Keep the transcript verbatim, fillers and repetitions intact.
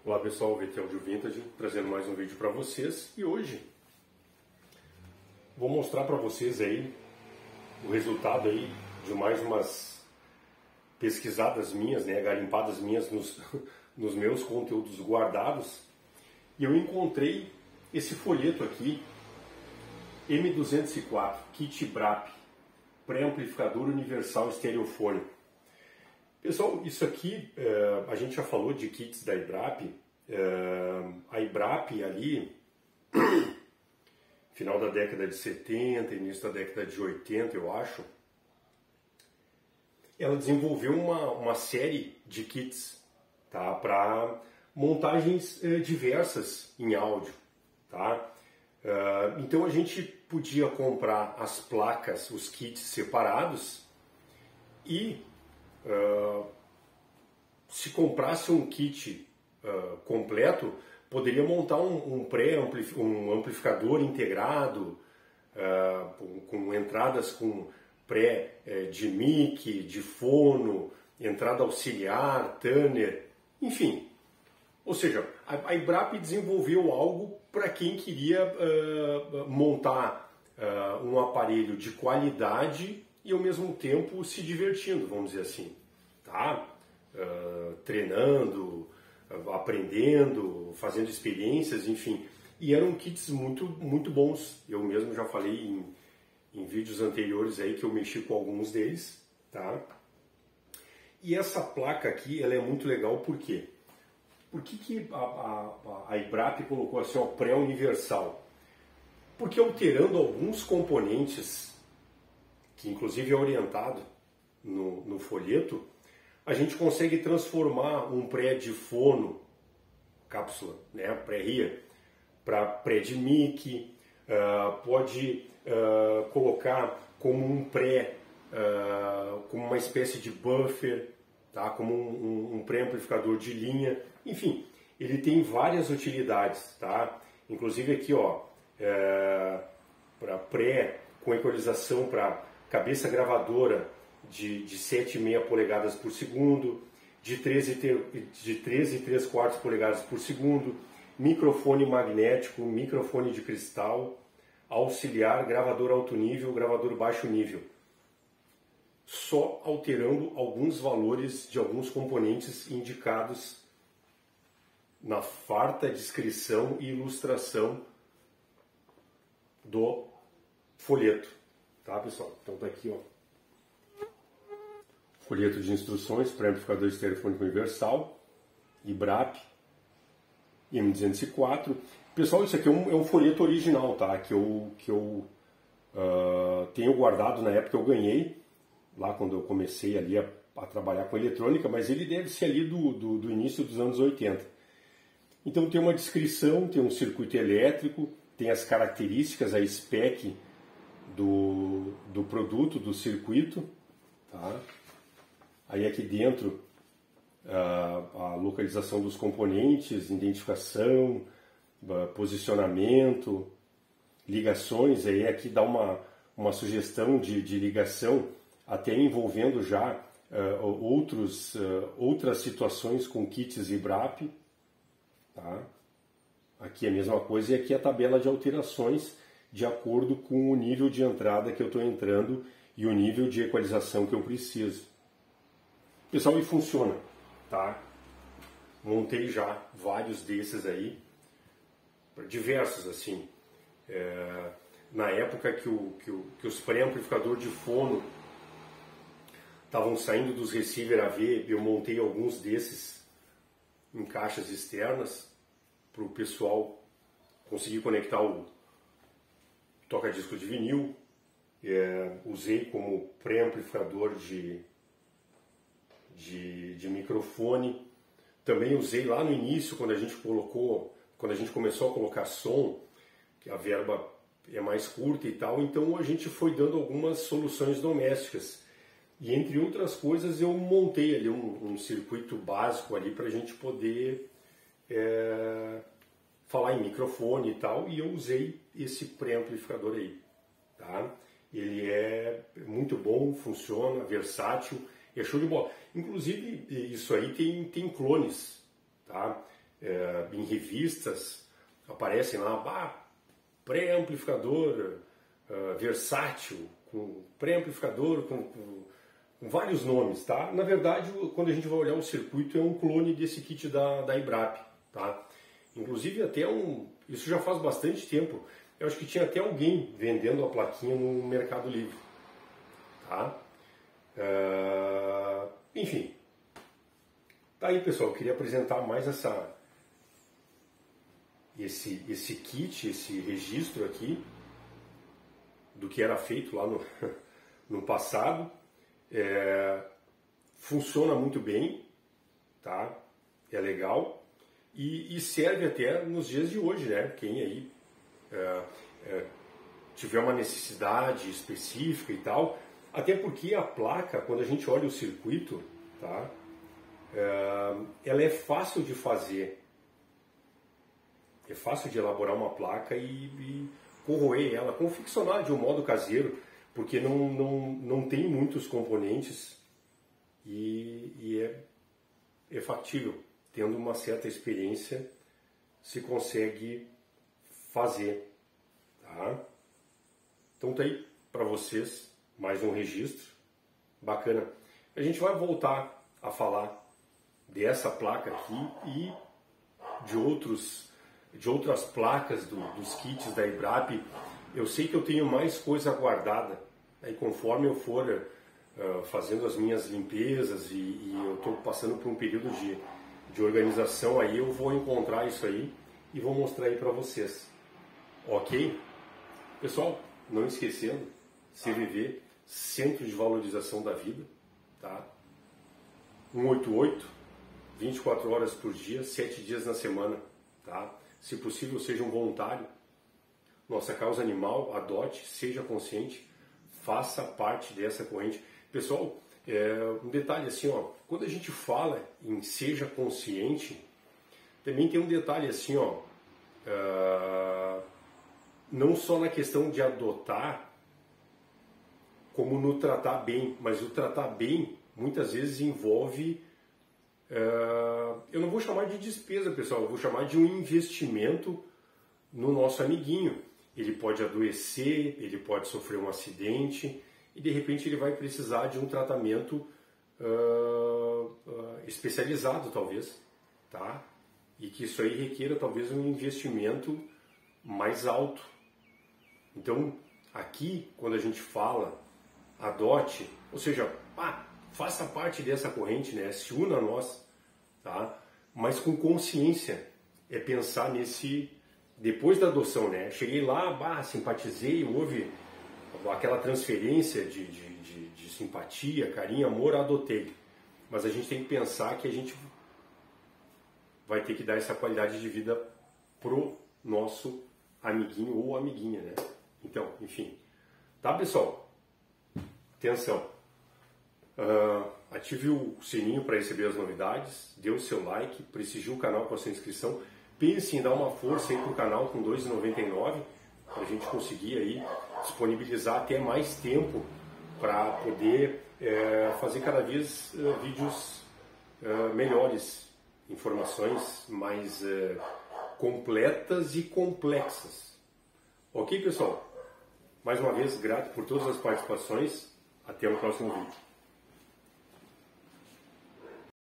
Olá pessoal, V T Audio Vintage, trazendo mais um vídeo para vocês. E hoje vou mostrar para vocês aí o resultado aí de mais umas pesquisadas minhas, né, garimpadas minhas nos, nos meus conteúdos guardados. E eu encontrei esse folheto aqui, M duzentos e quatro, Kit Brap, pré-amplificador universal estereofônico. Pessoal, isso aqui, é, a gente já falou de kits da Ibrap. É, a Ibrap ali, final da década de setenta, início da década de oitenta, eu acho, ela desenvolveu uma, uma série de kits, tá, para montagens é, diversas em áudio. Tá? É, então a gente podia comprar as placas, os kits separados e Uh, se comprasse um kit uh, completo, poderia montar um, um pré-amplificador, um amplificador integrado, uh, com, com entradas com pré eh, de mic, de fono, entrada auxiliar, tuner, enfim. Ou seja, a, a Ibrap desenvolveu algo para quem queria uh, montar uh, um aparelho de qualidade e ao mesmo tempo se divertindo, vamos dizer assim, tá? Uh, treinando, uh, aprendendo, fazendo experiências, enfim. E eram kits muito, muito bons. Eu mesmo já falei em, em vídeos anteriores aí que eu mexi com alguns deles, tá? E essa placa aqui, ela é muito legal, por quê? Por que, que a, a, a Ibrap colocou assim, ó, pré-universal? Porque alterando alguns componentes, que inclusive é orientado no, no folheto, a gente consegue transformar um pré de fono, cápsula, né, pré-ria, para pré de mic, uh, pode uh, colocar como um pré, uh, como uma espécie de buffer, tá, como um, um, um pré-amplificador de linha, enfim, ele tem várias utilidades, tá? Inclusive aqui, ó, uh, para pré com equalização para cabeça gravadora de, de sete vírgula cinco polegadas por segundo, de treze vírgula três quartos polegadas por segundo, microfone magnético, microfone de cristal, auxiliar, gravador alto nível, gravador baixo nível. Só alterando alguns valores de alguns componentes indicados na farta descrição e ilustração do folheto. Tá, pessoal? Então tá aqui, ó. Folheto de instruções para amplificador estereofônico universal, Ibrap, M duzentos e quatro. Pessoal, isso aqui é um, é um folheto original, tá? Que eu, que eu uh, tenho guardado na época, eu ganhei, lá quando eu comecei ali a, a trabalhar com eletrônica, mas ele deve ser ali do, do, do início dos anos oitenta. Então tem uma descrição, tem um circuito elétrico, tem as características, a spec do, do produto, do circuito, tá? Aí aqui dentro a, a localização dos componentes, identificação, posicionamento, ligações, aí aqui dá uma, uma sugestão de, de ligação, até envolvendo já uh, outros, uh, outras situações com kits Ibrap, tá? Aqui é a mesma coisa, e aqui a tabela de alterações de acordo com o nível de entrada que eu estou entrando e o nível de equalização que eu preciso. Pessoal, e funciona, tá? Montei já vários desses aí, diversos assim. É, na época que, o, que, o, que os pré-amplificador de fono estavam saindo dos receiver A V, eu montei alguns desses em caixas externas para o pessoal conseguir conectar o toca-disco de vinil. É, usei como pré-amplificador de, de, de microfone. Também usei lá no início, quando a gente colocou, quando a gente começou a colocar som, que a verba é mais curta e tal, então a gente foi dando algumas soluções domésticas. E entre outras coisas eu montei ali um, um circuito básico ali para a gente poder é, falar em microfone e tal, e eu usei esse pré-amplificador aí, tá? Ele é muito bom, funciona, versátil, é show de bola. Inclusive, isso aí tem, tem clones, tá? é, em revistas, aparecem lá, ah, pré-amplificador uh, versátil, com pré-amplificador com, com, com vários nomes, tá? Na verdade, quando a gente vai olhar o circuito, é um clone desse kit da, da Ibrap, tá? Inclusive até um, isso já faz bastante tempo, eu acho que tinha até alguém vendendo a plaquinha no Mercado Livre, tá? Uh, enfim, tá aí, pessoal, eu queria apresentar mais essa esse, esse kit, esse registro aqui do que era feito lá no, no passado. É, funciona muito bem, tá? É legal e, e serve até nos dias de hoje, né? Quem aí é, é, tiver uma necessidade específica e tal, até porque a placa, quando a gente olha o circuito, tá? É, ela é fácil de fazer, é fácil de elaborar uma placa e, e corroer ela, confeccionar de um modo caseiro, porque não, não, não tem muitos componentes e, e é, é factível. Tendo uma certa experiência, se consegue fazer. Tá? Então tá aí para vocês mais um registro bacana. A gente vai voltar a falar dessa placa aqui e de outros de outras placas do, dos kits da Ibrap. Eu sei que eu tenho mais coisa guardada. Aí conforme eu for uh, fazendo as minhas limpezas e, e eu estou passando por um período de, de organização, aí eu vou encontrar isso aí e vou mostrar aí para vocês. Ok? Pessoal, não esquecendo, C V V, Centro de Valorização da Vida, tá? um oito oito, vinte e quatro horas por dia, sete dias na semana, tá? Se possível, seja um voluntário. Nossa causa animal, adote, seja consciente, faça parte dessa corrente. Pessoal, é, um detalhe assim, ó, quando a gente fala em seja consciente, também tem um detalhe assim, ó, uh, não só na questão de adotar, como no tratar bem, mas o tratar bem muitas vezes envolve, uh, eu não vou chamar de despesa, pessoal, eu vou chamar de um investimento no nosso amiguinho. Ele pode adoecer, ele pode sofrer um acidente e de repente ele vai precisar de um tratamento uh, uh, especializado, talvez, tá? E que isso aí requeira talvez um investimento mais alto. Então, aqui, quando a gente fala adote, ou seja, ah, faça parte dessa corrente, né? Se una a nós, tá? Mas com consciência, é pensar nesse depois da adoção, né? Cheguei lá, bah, simpatizei, houve aquela transferência de, de, de, de simpatia, carinho, amor, adotei. Mas a gente tem que pensar que a gente vai ter que dar essa qualidade de vida pro nosso amiguinho ou amiguinha, né? Então, enfim. Tá, pessoal? Atenção. Uh, ative o sininho para receber as novidades, dê o seu like, prestigie o canal com a sua inscrição. Pense em dar uma força aí pro canal com dois reais e noventa e nove centavos para a gente conseguir aí disponibilizar até mais tempo para poder é, fazer cada vez é, vídeos é, melhores, informações mais é, completas e complexas. Ok, pessoal? Mais uma vez, grato por todas as participações. Até o próximo vídeo.